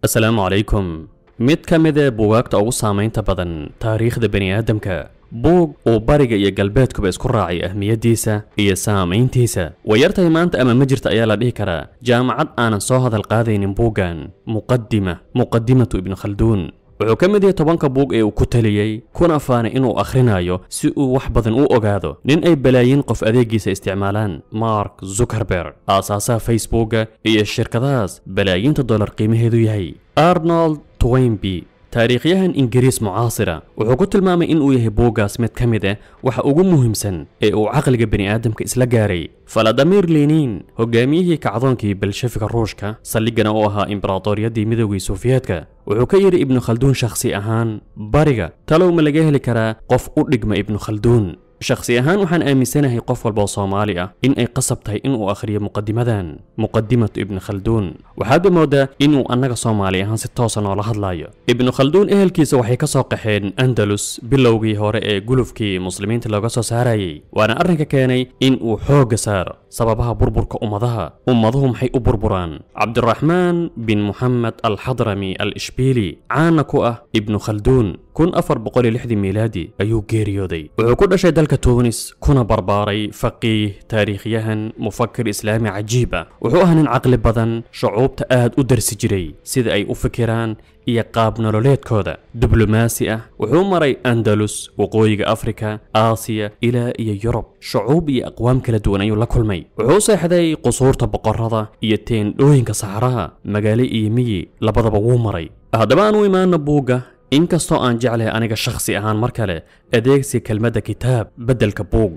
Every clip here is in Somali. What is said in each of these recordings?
السلام عليكم. mid ka mid ah buugaagta ugu saameynta badan taariikhda bani aadamka buug uu bariga iyo galbeedkuba isku raacay ahmiyadiisa iyo saameyntiisa wayartay maanta ama ma jirta ayaa la dhihi karaa jaamacad aanan soo hadal qaadaynin buugan muqaddimatu ibn khaldun wuxuu ka mid yahay 10 buug ee uu ku taliyay kuna faanay inuu akhrinayo si uu wax badan u ogaado nin ay balaayin qof adeegiisa isticmaalaan Mark Zuckerberg aasaasaha Facebook iyo shirkadaas balaayinta dollar qiimaheedu yahay Arnold Toynbee taariikhyahan Ingiriis mucaasira wuxuu ku tilmaamay in uu yahay buugaas mid ka mid ah waxa ugu muhiimsan ee uu aqliga bani aadamka isla gaaray Vladimir Lenin hogaamiyihii kacdoonkii Bolshevika Ruushka saligana oo ahaa imbraadoriyadii midowgii Sofiyeedka wuxuu ka yiri Ibn Khaldun shakhsi ahaan bariga talow ma laga heli karaa qof u dhigma Ibn Khaldun shakhsi ahaan waxaan aaminsanahay qof walba oo Soomaali ah in ay qasab tahay in uu akhriyo muqaddimatu Ibn Khaldun waxaad moodaa in uu annaga Soomaali ahaan si toos ah la hadlayo Ibn Khaldun ehelkiisa waxay ka soo qaxeen Andalus bilowgii hore ee gulufkii muslimiinta looga soo saarayay waana arrinka keenay in uu xoog saaro sababaha burburka ummaduhu maxay u burburaan Cabdiraxmaan bin Muhammad al-Hadrami al-Ishbili caana ku ah Ibn Khaldun 1460 miilaadi ayuu geeriyooday wuxuu ku dhashay dalka Tunis kuna barbaaray faqiih taariikhyahan mufakkir islaami cajiib ah wuxuu ahaa nin caqli badan shucuubta aad u darsi jiray sida ay u fikiraan iyo qaab nololeedkooda diblomaasi ah wuxuu maray Andalus waqooyiga Afrika Aasiya ilaa iyo Yurub shucuub iyo aqwaam kala duwan ayuu la kulmay wuxuu seexday qusuurta boqorada iyo teendhooyinka saxaraha magaalo iyo miyi labadaba wuu maray haddaba aan u imaano buuga inkastoo aan jeclahay aniga shakhsi ahaan mar kale adeegsi kelmadda kitaab beddelka buug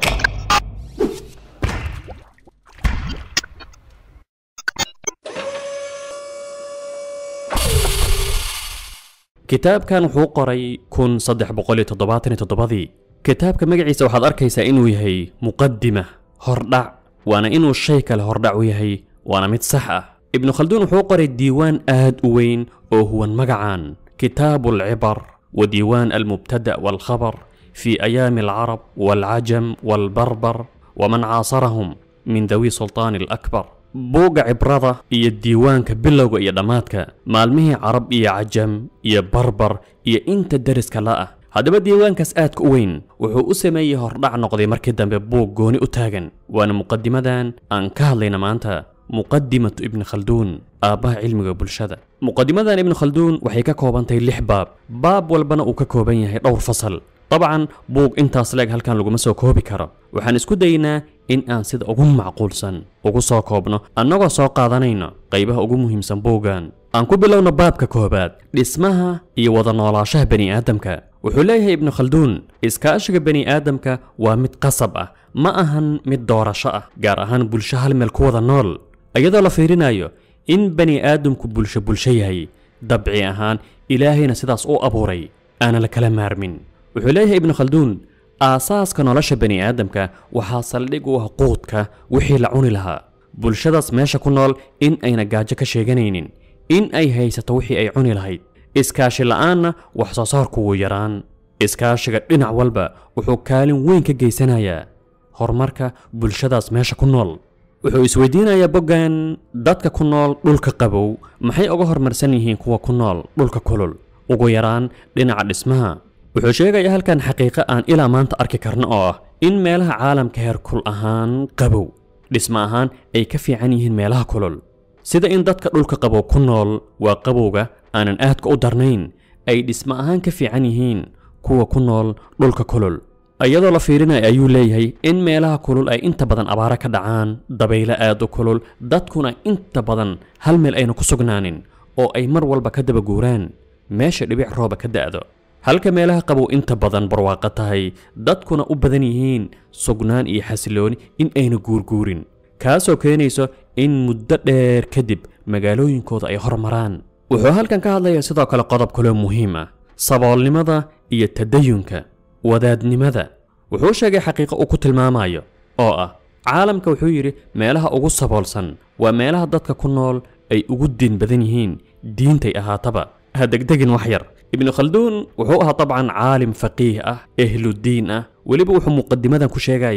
kitaabkan wuxuu qoray 1377 kitaabka magaciisa waxaad arkaysaa inuu yahay muqaddima hordhac waana inuu shay kale hordhac u yahay waana mid sax ah ibn khaldun wuxuu qoray diiwaan aad u weyn oo huwan magacaan كتاب العبر وديوان المبتدأ والخبر في أيام العرب والعجم والبربر ومن عاصرهم من ذوي سلطان الأكبر بوغ عبرضة إيا الديوان كبلوغ إيا دماتك مالمه عرب إيا عجم إيا بربر إيا إنت درس كلاء هذا بديوان كسآت كوين وحو أسميه هردع نقضي مركدا ببوغ غوني أتاغن وانا مقدمة دان أنكالينا مانتا مقدمة ابن خلدون آباء علمي bulshada muqaddimada ibn khaldun waxay ka koobantay 6 baab walbana uu ka kooban yahay dhowr fasal طبعا buug intaas leeg halkan lagu ma soo koobi karo waxaan isku daynaa in aan sida ugu macquulsan ugu soo koobno annagoo soo qaadanayno qaybaha ugu muhiimsan buugan aan ku bilowno baabka koobaad dhismaha iyo wada noolaanshaha bani aadamka wuxuu leeyahay ibn khaldun iskaashiga bani aadamka waa mid qasab ah ma ahan mid doorasho ah gaar ahaan bulsho hal meel ku wada nool ayadoo la fiirinayo in bani aadamku bulsho yahay dabci ahaan ilaahayna sidaas u abuuray aana la kala maarmin wuxuu leeyahay ibn khaldun aasaaska nolosha bani aadamka waxaa saldhig u ah quudka wixii la cuni lahaa bulshadaas meesha ku nool in ayna gaajo ka sheeganaynin in ay haysato wixii ay cuni lahayd iskaashi la'aanna wax soo saarku wuu yaraan iskaashiga dhinac walba wuxuu kaalin weyn ka geysanayaa horumarka bulshadaas meesha ku nool wuxuu isweydiinayaa bogan dadka ku nool dhulka qabow maxay uga hormarsan yihiin kuwa ku nool dhulka kulul ugu yaraan dhinaca dhismaha wuxuu sheegayaa halkan xaqiiqo aan ilaa maanta arki karno oo ah in meelaha caalamka heerkul ahaan qabow dhisma ahaan ay ka fiican yihiin meelaha kulul sida in dadka dhulka qabow ku nool waa qabowga aanan aadka u darnayn ay dhisma ahaan ka fiican yihiin kuwa ku nool dhulka kulul ayadoo la fiirinayo ayuu leeyahay in meelaha kulul ay inta badan abaara ka dhacaan dabaylo aad u kulul dadkuna inta badan hal meel ayna ku sugnaanin oo ay mar walba ka daba guuraan meesha dhibic rooba ka da'do halka meelaha qabow inta badan barwaaqo tahay dadkuna u badan yihiin sugnaan iyo xasilooni in ayna guurguurin kaasoo keenayso in muddo dheer kadib magaalooyinkooda ay hormaraan wuxuu halkan ka hadlayaa sidoo kale qodob kale muhiim ah saboolnimada iyo tadayunka wadaadnimada wuxuu sheegay xaqiiqo uu ku tilmaamayo oo ah caalamka wuxuu yiri meelaha ugu saboolsan waa meelaha dadka ku nool ay ugu diin badan yihiin diintay ahaataba ha degdegin wax yar ibn khaldun wuxuu ahaa طبعا caalim faqiih ah ehlu diin ah waliba wuxuu muqaddimadan ku sheegayaa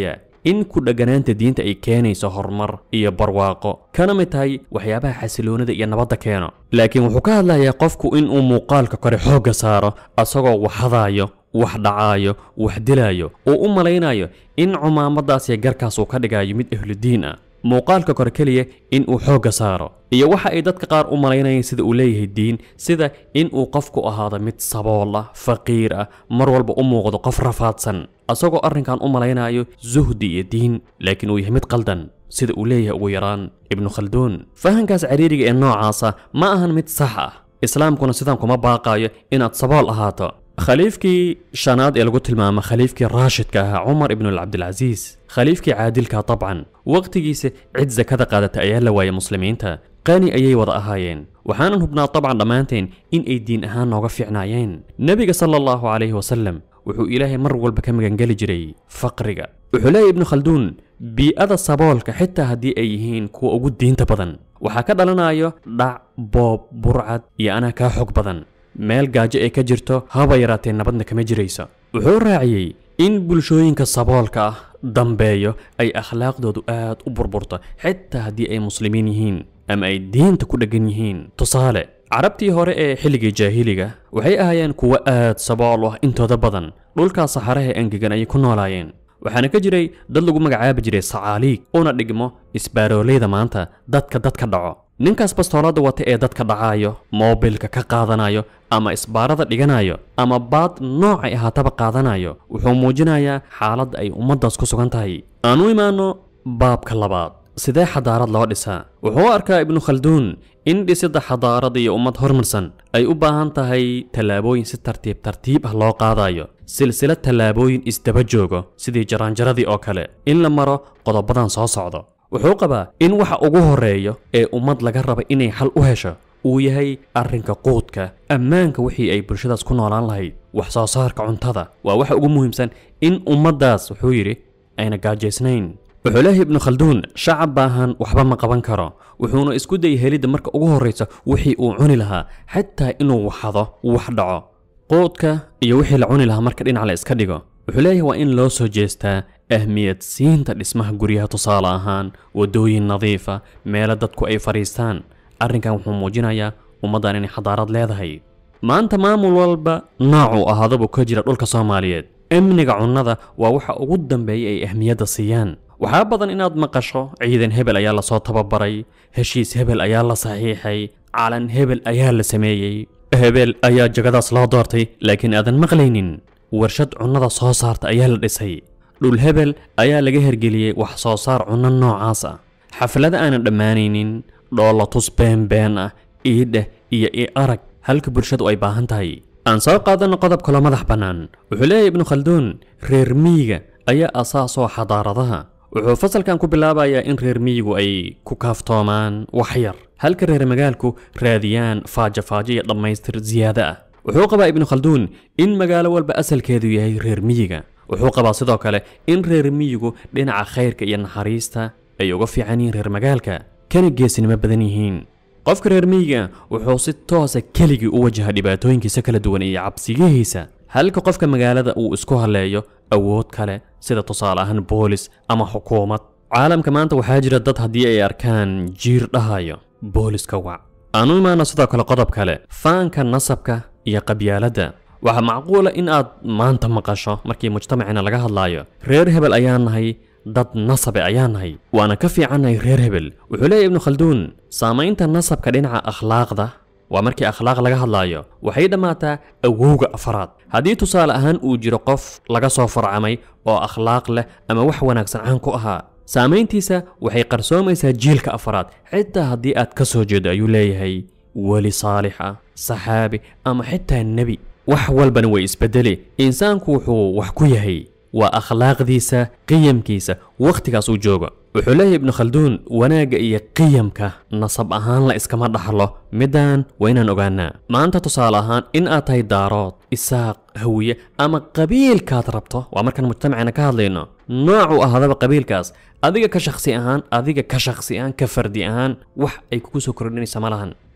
in ku dhaganaanta diinta ay keenayso horumar iyo barwaaqo kana mid tahay waxyaabaha xasiloonida iyo nabadda keeno laakiin wuxuu ka hadlayaa qofku in uu muuqaalka kore xoogga saaro asagoo waxadaayo wax dhacaayo wax dilaayo oo u malaynayo in cumaamadaas iyo garkaas uu ka dhigayo mid ahludiin ah muuqaalka kore keliya in uu xoogga saaro iyo waxa ay dadka qaar u malaynayeen sida uu leeyahay diin sida in uu qofku ahaado mid sabool ah faqiir ah mar walba u muuqdo qof rafaadsan asagoo arrinkan u malaynayo zuhdi iyo diin laakiin uu yahay mid qaldan sida uu leeyahay ugu yaraan ibnu khalduun fahankaas cariiriga ee noocaasa ma ahan mid sax ah islaamkuna sidan kuma baaqayo inaad sabool ahaato khaliifkii shanaad ee lagu tilmaamo khaliifkii raashidka ahaa cumar ibn cabdilcasiis khaliifkii caadilka dabcan waqtigiisa cid zakada qaadata ayaa la waayay muslimiinta qani ayay wada ahaayeen waxaanan hubnaa dabcan dhammaanteen in ay diin ahaan nooga fiicnaayeen nebiga sala allahu calayhi wasalam wuxuu ilaahay mar walba ka magangeli jiray faqriga wuxuu leeyahay ibnu khalduun bii'ada saboolka xitaa haddii ay yihiin kuwa ugu diinta badan waxaa ka dhalanayo dhac boob burcad iyo anaa kaa xog badan meel gaajo ay ka jirto haba yaraatee nabadna kama jirayso wuxuu raaciyey in bulshooyinka saboolka ah dambeeyo ay akhlaaqdoodu aad u burburto xitaa haddii ay muslimiin yihiin ama ay diinta ku dheggan yihiin tusaale carabtii hore ee xilligii jaahiliga waxay ahaayeen kuwo aad sabool ah intooda badan dhulkaas saxaraha engegan ayay ku noolaayeen waxaana ka jiray dad lagu magacaabi jiray sacaaliig una dhigmo isbaaroolayda maanta dadka dhaco ninkaas bastoolada wata ee dadka dhacaayo moobilka ka qaadanayo ama isbaarada dhiganayo ama baad noocay ahaataba qaadanayo wuxuu muujinayaa xaaladda ay ummaddaas ku sugan tahay aanu imaano baabka labaad sidee xadaarad loo dhisaa wuxuu arkaa ibnu khalduun in dhisidda xadaarad iyo ummad hormarsan ay u baahan tahay tallaabooyin si tartiib ah loo qaadayo silsilad tallaabooyin isdaba joogo sidii jaraanjaradii oo kale in la maro qodobadan soo socdo wuxuu qabaa in waxa ugu horeeyo ee ummad laga raba inay xal u hesho uu yahay arrinka quudka ammaanka wixii ay bulshadaas ku noolaan lahayd wax soo saarka cuntada waa waxa ugu muhiimsan in ummaddaas wuxuu yidhi ayna gaajaysnayn wuxuu leeyahay ibnu khalduun shacab baahan waxba ma qaban karo wuxuuna isku dayay helidda marka ugu horraysa wixii uu cuni lahaa xitaa inuu waxado wax dhaco quudka iyo wixii la cuni lahaa marka dhinac la iska dhigo wuxuu leeyahay waa in loo soo jeestaa ahmiyad siinta dhismaha guryaha tusaale ahaan waddooyin nadiifa meelo dadku ay fadhiistaan arrinkan wuxuu muujinayaa ummaddan inay xadaarad leedahay maanta maamul walba noocuu ahaadabuu ka jira dhulka soomaaliyeed amniga cunnada waa waxa ugu dambeeyay ay ahmiyadda siiyaan waxaa badan inaad maqasho ciidan hebel ayaa lasoo tababaray heshiis hebel ayaa la saxiixay calan hebel ayaa la sameeyey hebel ayaa jagadaas loo doortay laakiin aadan maqlaynin warshad cunnada soo saarta ayaa la dhisay dhul hebel ayaa laga hergeliyey wax soo saar cunno noocaas ah xaflada aanan dhammaanaynin dhoolatus been ah iidheh iyo arag halka bulshadu ay baahan tahay aan soo qaadanno qodob kaloo madax bannaan wuxuu leeyahay ibnu khalduun reer miyiga ayaa asaasoo xadaaradaha wuxuu fasalkan ku bilaabayaa in reer miyigu ay ku kaaftoomaan wax yar halka reer magaalku raadiyaan faajo iyo dhammaystir ziyaado ah wuxuu qabaa ibnu khalduun in magaalo walba asalkeedu yahay reer miyiga wuxuu qabaa sidoo kale in reer miyigu dhinaca khayrka iyo naxariista ay uga fiican yihiin reer magaalka kana geesinimo badan yihiin qofka reer miyiga wuxuu si toosa keligii u wajaha dhibaatooyinkiisa kala duwan iyo cabsigihiisa halka qofka magaalada uu isku haleeyo awood kale sida tusaale ahaan boolis ama xukuumad caalamka maanta waxaa jira dad haddii ay arkaan jiir dhahayo booliska wac aanu imaano sidoo kale qodob kale faanka nasabka iyo qabyaaladda waxaa macquula in aad maanta maqasho markii mujtamacina laga hadlaayo reer hebel ayaa nahay dad nasabe ayaa nahay waana ka fiicannahay reer hebel wuxuu leeyahay ibnu khalduun saamaynta nasabka dhinaca akhlaaqda waa markii akhlaaq laga hadlaayo waxay dhammaataa awowga afaraad haddii tusaale ahaan uu jiro qof laga soo farcamay oo akhlaaq leh ama wax wanaagsan caan ku ahaa saamayntiisa waxay qarsoomaysaa jiilka afaraad xitaa haddii aad ka soo jeedo ayuu leeyahay weli saalix ah saxaabi ama xitaa nebi wax walbana way isbedeli insaanku wuxuu wax ku yahay waa akhlaaqdiisa qiyamkiisa wakhtigaas uu joogo wuxuu leeyahay ibnu khalduun wanaagga iyo qiyamka nasab ahaan la iskama dhaxlo midaan waa inaan ogaanaa maanta tusaale ahaan in aad tahay daarood isaaq hawiye ama qabiilkaad rabto waa markaan mujtamacina ka hadlayno noocuu ahaadaba qabiilkaas adiga ka shakhsi ahaan ka fardi ahaan wax ay kugu soo kordhinaysa ma lahan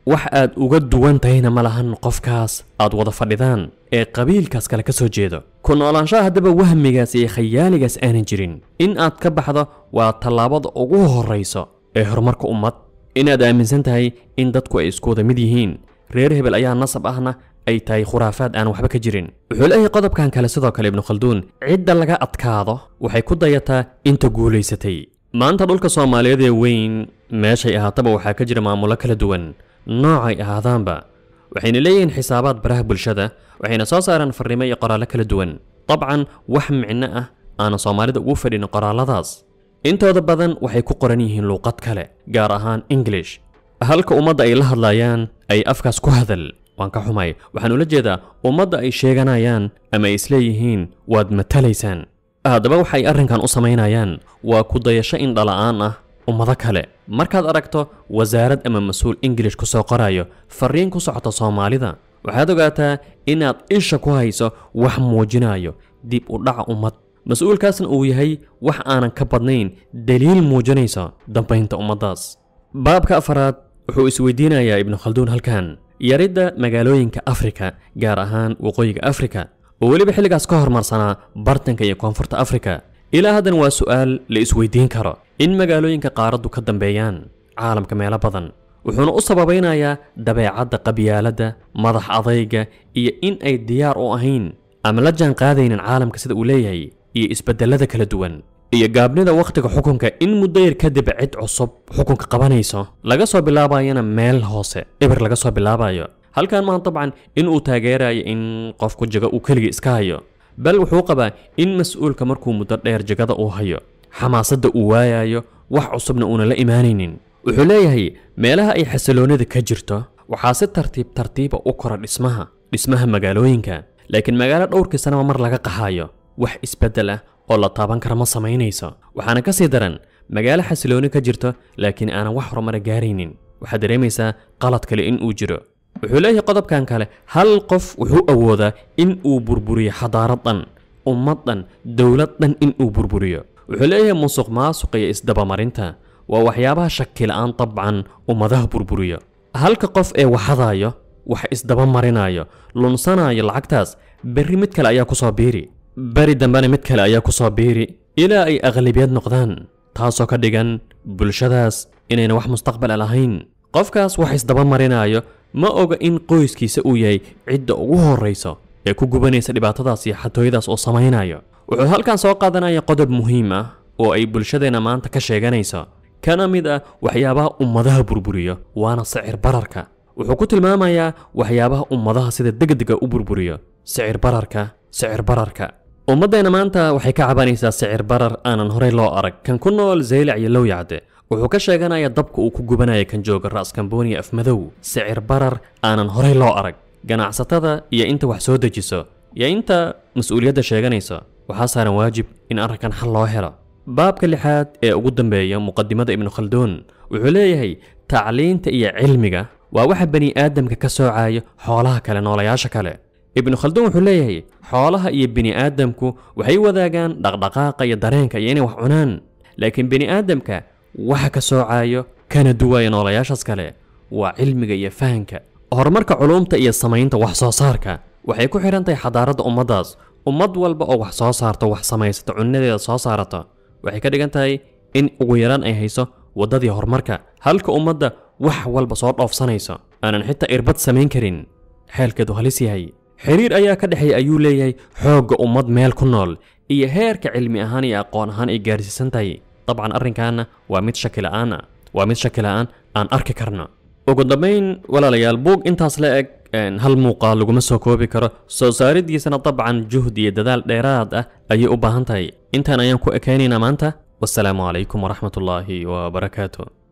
wax aad uga duwan tahayna ma lahan qofkaas aad wada fadhidaan ee qabiilkaas kale ka soo jeedo ku noolaanshaha haddaba wahmigaas iyo khayaaligaas aanan jirin in aad ka baxdo waa tallaabada ugu horrayso ee horumarka ummad inaad aaminsan tahay in dadku ay isku wada mid yihiin reer hebel ayaa nasab ahna ay tahay khuraafaad aan waxba ka jirin wuxuu leeyahay qodobkan kale sidoo kale ibnu khalduun cidda laga adkaado waxay ku dayataa inta guulaysatay maanta dhulka soomaaliyeed ee weyn meeshay ahaataba waxaa ka jira maamulo kala duwan noocay ahaadaanba waxayna leeyihiin xisaabaad baraha bulshada waxayna soo saaraan farriimo iyo qoraallo kala duwan dabcan wax micno ah aana soomaalida ugu fadhin qoraalladaas intooda badan waxay ku qoran yihiin luuqad kale gaar ahaan English halka ummadda ay la hadlayaan ay afkaas ku hadal waan ka xumay waxaan ula jeedaa ummadda ay sheeganayaan ama ay isleeyihiin waad matalaysaan haddaba waxay arrinkan u samaynayaan waa ku dayasho in dhala'aan ah ummado kale markaad aragto wasaarad ama mas-uul English ku soo qorayo fariin ku socota Soomaalida waxaad ogaataa inaad isha ku hayso wax muujinayo dib u dhaca ummad mas-uulkaasna uu yahay wax aanan ka badnayn daliil muujinaysa dambaynta ummadaas baabka afraad wuxuu isweydiinayaa ibnu khalduun halkan yaridda magaalooyinka Afrika gaar ahaan waqooyiga Afrika oo weliba xilligaas ka hormarsanaa bartanka iyo koonfurta Afrika ilaa hadan waa su'aal la isweydiin karo in magaalooyinka qaaraddu ka dambeeyaan caalamka meelo badan wuxuuna u sababaynayaa dabeecadda qabyaaladda madax adayga iyo in ay diyaar u ahayn ama la jaan qaadaynin caalamka sida uu leeyahay iyo isbedelada kala duwan iyo gaabnida waqtiga xukunka in muddo yar kadib cid cusub xukunka qabanayso laga soo bilaabayana meel hoose eber laga soo bilaabayo halkan ma dabcan in uu taageerayo in qofku jaga uu kaliya iska hayo bal wuxuu qabaa in mas'uulka markuu muddo dheer jagada uu hayo xamaasadda uu waayayo wax cusubna uuna la imaanaynin wuxuu leeyahay meelaha ay xasiloonida ka jirto waxaa si tartiiba u kora dhismaha magaalooyinka laakiin magaalo dhowrkii sanaba mar laga qaxayo wax isbedel ah oo la taaban kara ma samaynayso waxaana ka sii daran magaalo xasilooni ka jirto laakiin aanan wax horumar gaaraynin waxaad dareemaysaa qalad kale in uu jiro wuxuu leeyahay qodobkan kale hal qof wuxuu awoodaa in uu burburiyo xadaarad dhan ummad dhan dowlad dhan in uu burburiyo wuxuu leeyahay musuq maasuq iyo isdabamarinta waa waxyaabaha shaki la'aan dabcan ummadaha burburiyo halka qof ee waxadayo wax isdaba marinayo lunsanayo lacagtaas berri mid kale ayaa ku soo biiri bari dambana mid kale ayaa ku soo biiri ilaa ay aqlabiyad noqdaan taasoo ka dhigan bulshadaas inayna wax mustaqbal lahayn qofkaas wax isdaba marinayo ma oga in qoyskiisa uu yahay cidda ugu horreyso ee ku gubanaysa dhibaatadaas iyo xatooyadaas oo samaynayo wuxuu halkan soo qaadanaya qodob muhiim ah oo ay bulshadeena maanta ka sheeganayso kana mid ah waxyaabaha ummadaha burburiyo waana sicir bararka wuxuu ku tilmaamayaa waxyaabaha ummadaha sida degdega u burburiyo sicir bararka ummaddeena maanta waxay ka cabanaysaa sicir barar aanan horey loo arag kan ku nool Zeylac iyo Lowyacde wuxuu ka sheeganayaa dabka uu ku gubanaya kan jooga Raas Kambooniya Afmadow sicir barar aanan horey loo arag ganacsatada iyo inta wax soo dejiso iyo inta mas'uuliyadda sheeganaysa waxaa saaran waajib in arrinkan xal loo helo baabka lixaad ee ugu dambeeya muqaddimada ibnu khalduun wuxuu leeyahay tacliinta iyo cilmiga waa waxa bani aadamka ka soocayo xoolaha kale noolayaasha kale ibnu khalduun wuxuu leeyahay xoolaha iyo bani aadamku waxay wadaagaan dhaqdhaqaaqa iyo dareenka iyo inay wax cunaan laakiin bani aadamka waxa ka soocayo kana duwaya noolayaashaas kale waa cilmiga iyo fahanka horumarka culumta iyo samaynta wax soo saarka waxay ku xiran tahay xadaaradda ummadaas ummad walba oo wax soo saarto wax samaysato cunnadeeda soo saarato waxay ka dhigan tahay in ugu yaraan ay hayso waddadii horumarka halka ummadda wax walba soo dhoofsanayso aanan xitaa irbad samayn karin xeelkeedu halis yahay xiriir ayaa ka dhexeeya ayuu leeyahay xoogga ummad meel ku nool iyo heerka cilmi ahaan iyo aqoon ahaan ay gaarsiisan tahay dabcan arrinkaana waa mid shaki la'aan aan arki karno ugu dambayn walaalayaal buug intaas la eg hal muuqaal laguma soo koobi karo soo saaridiisana dabcan juhdi iyo dadaal dheeraad ah ayay u baahan tahay intaan ayaan ku ekaynaynaa maanta wassalaamu calaykum waraxmatullaahi wabarakaatu